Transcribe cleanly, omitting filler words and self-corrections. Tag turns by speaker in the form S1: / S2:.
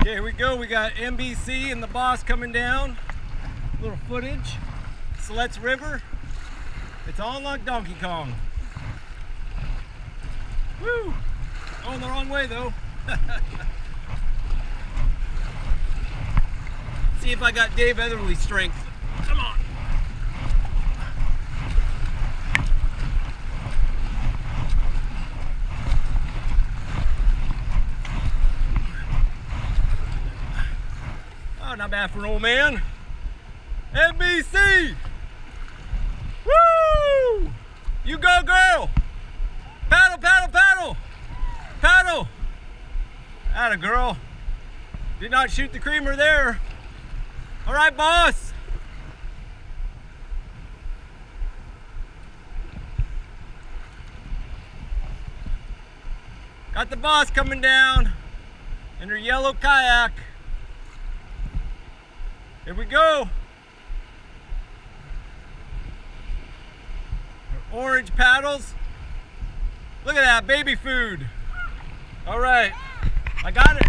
S1: Okay, here we go. We got NBC and the boss coming down. A little footage. Siletz River. It's on like Donkey Kong. Woo! Going the wrong way though. See if I got Dave Etherly strength. Come on. Oh, not bad for an old man. NBC! Woo! You go, girl! Paddle, paddle, paddle! Paddle! Atta girl. Did not shoot the creamer there. All right, boss. Got the boss coming down in her yellow kayak. Here we go. Her orange paddles. Look at that, baby food. All right, I got it.